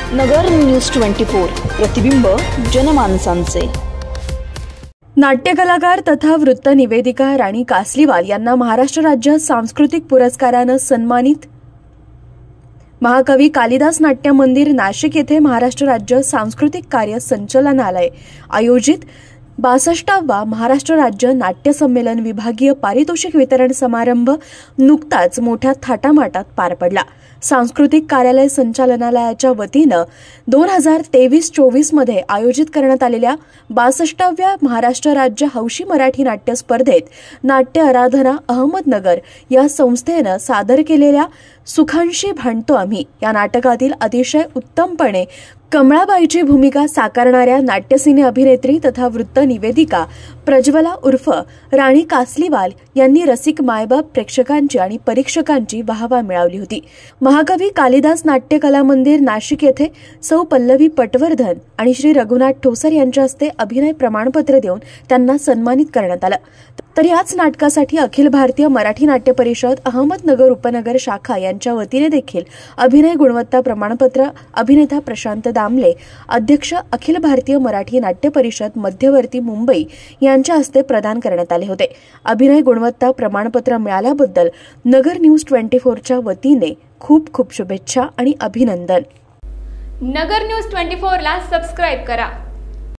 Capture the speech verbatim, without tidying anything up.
नगर news twenty four, प्रतिबिंब जनमानसांचे। नाट्य कलाकार तथा वृत्त निवेदिका राणी कासलीवाल यांना महाराष्ट्र राज्य सांस्कृतिक पुरस्काराने सन्मानित। महाकवी कालिदास नाट्य मंदिर नाशिक येथे महाराष्ट्र राज्य सांस्कृतिक कार्य संचालनालय आयोजित बासष्टावा महाराष्ट्र राज्य नाट्य संमेलन विभागीय पारितोषिक वितरण समारंभ नुकताच मोठ्या थाटामाटात पार पडला। सांस्कृतिक कार्यालय संचालनालयाच्या वतीनं दोन हजार तेवीस चोवीस मध्ये आयोजित करण्यात आलेल्या बासष्टाव्या महाराष्ट्र राज्य हौशी मराठी नाट्य स्पर्धेत नाट्य आराधना अहमदनगर या संस्थेनं सादर केलेल्या सुखांशी भांडतो आम्ही या नाटकातील अतिशय उत्तमपणे कमळाबाईची भूमिका साकारणाऱ्या नाट्यसिने अभिनेत्री तथा वृत्त निवेदिका प्रज्वला उर्फ राणी कासलीवाल यांनी रसिक मायबाप प्रेक्षकांची आणि परीक्षकांची वाहवा मिळवली होती। महाकवी कालिदास नाट्य कला मंदिर नाशिक येथे सौ पल्लवी पटवर्धन आणि श्री रघुनाथ ठोसर यांच्या हस्ते अभिनय प्रमाणपत्र देऊन त्यांना सन्मानित करण्यात आलं। तर याच नाटकासाठी अखिल भारतीय मराठी नाट्य परिषद अहमदनगर उपनगर शाखा यांच्या वतीने देखील अभिनय गुणवत्ता प्रमाणपत्र अभिनेता प्रशांत दामले अध्यक्ष अखिल भारतीय मराठी नाट्य परिषद मध्यवर्ती मुंबई यांच्या हस्ते प्रदान करण्यात आले होते। अभिनय गुणवत्ता प्रमाणपत्र मिळाल्याबद्दल नगर न्यूज ट्वेंटी फोर च्या वतीने खूप खूप शुभेच्छा आणि अभिनंदन। नगर न्यूज ट्वेंटी फोर ला सबस्क्राइब करा।